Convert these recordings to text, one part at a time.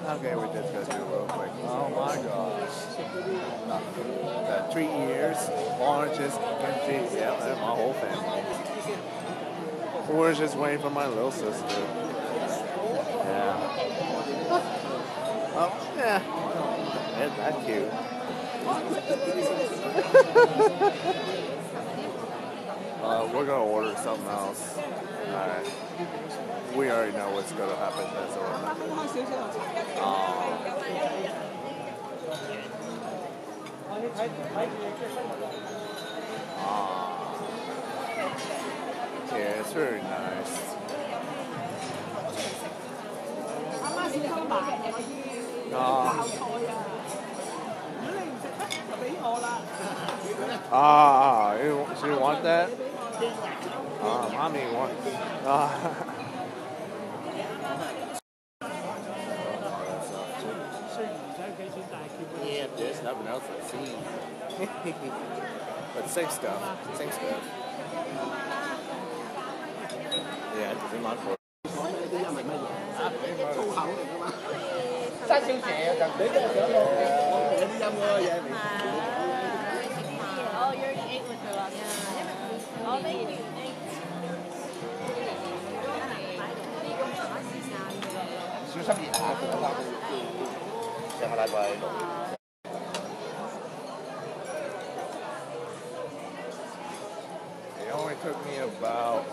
Okay, we just gotta do it real quick. Oh my gosh. The 3 years, oranges, kimchi, yeah, and my whole family. We're just waiting for my little sister. Yeah. Oh, yeah. That's cute. We're gonna order something else. Alright. We already know what's gonna happen. That's all. Yeah, it's very nice. You want that? Mommy wants. Yeah, there's nothing else I've seen. But same stuff. Same stuff. Yeah, it's in my court. 三小姐就俾個相我，有啲音嗰個嘢嚟。 Oh, you already ate with her last time. Oh, thank you. Thanks. 小心熱下，上個禮拜六。 It only took me about.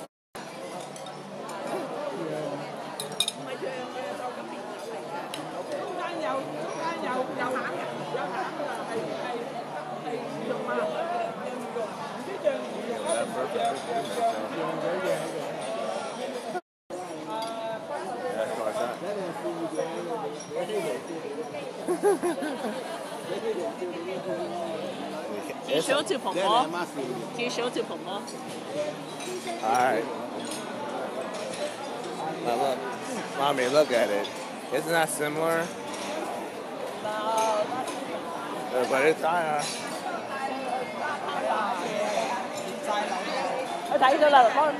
Can you show it to Popoh? Can you show it to Popoh? Alright. Now look. Mommy, look at it. Isn't that similar? But it's higher. 我睇咗啦，幫。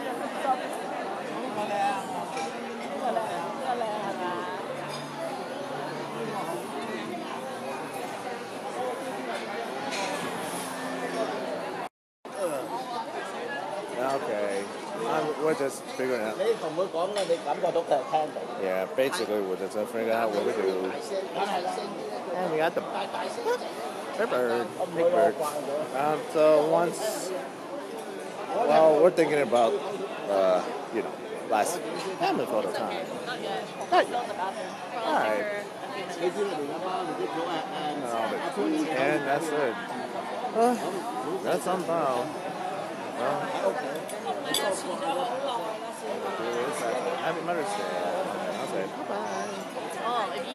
Okay. We're just figuring out. Yeah, basically we're just figuring out what we do. And we got the big bird. Big bird. So once, well, we're thinking about, last family photo time. Not yet. Not Still in the bathroom. All right. And that's it. That's unbound. Happy Mother's Day. Okay.